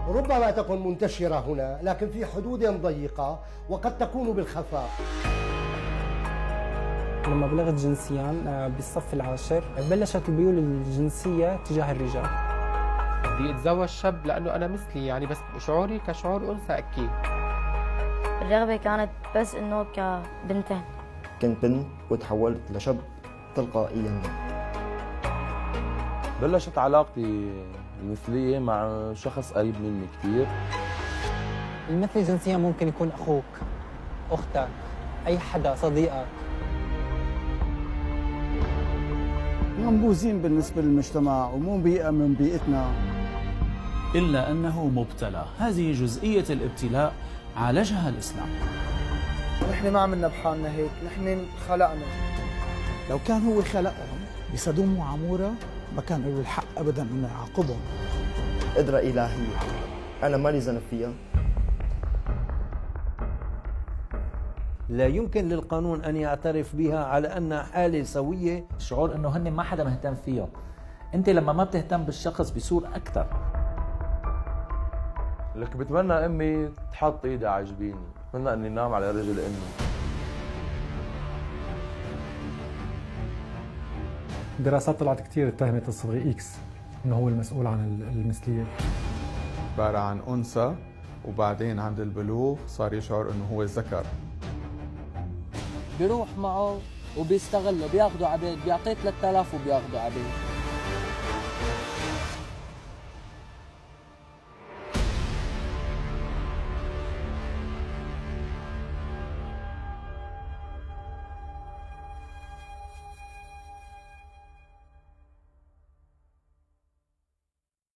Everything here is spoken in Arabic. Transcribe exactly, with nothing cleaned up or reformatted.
ربما تكون منتشرة هنا لكن في حدود ضيقة وقد تكون بالخفاء. لما بلغت جنسيا بالصف العاشر بلشت الميول الجنسية تجاه الرجال. بدي اتزوج شاب لأنه أنا مثلي، يعني بس شعوري كشعور أنثى أكيد. الرغبة كانت بس إنه كبنتين. كنت بنت وتحولت لشاب تلقائيا. بلشت علاقتي المثلية مع شخص قريب مني كثير. المثلي جنسيا ممكن يكون أخوك، أختك، أي حدا، صديقك. منبوذين بالنسبة للمجتمع ومو بيئة من بيئتنا. إلا أنه مبتلى، هذه جزئية الابتلاء عالجها الإسلام. نحن ما عملنا بحالنا هيك، نحن خلقنا. لو كان هو خلقهم بسدوم وعمورة ما كان له الحق أبدا أنه يعاقبهم. قدرة إلهية أنا مالي ذنب فيها. لا يمكن للقانون أن يعترف بها على أنها حالة سوية. شعور أنه هن ما حدا مهتم فيهم. أنت لما ما بتهتم بالشخص بيصير أكثر. لك بتمنى أمي تحط إيدي على جبيني، بتمنى أني نام على رجل أمي. دراسات طلعت كثير اتهمت الصبغي إكس إنه هو المسؤول عن المثلية. عبارة عن أنثى وبعدين عند البلوغ صار يشعر إنه هو ذكر. بيروح معه وبيستغله، بياخذوا عبيد، بيعطيه ثلاثة آلاف وبياخذوا عبيد.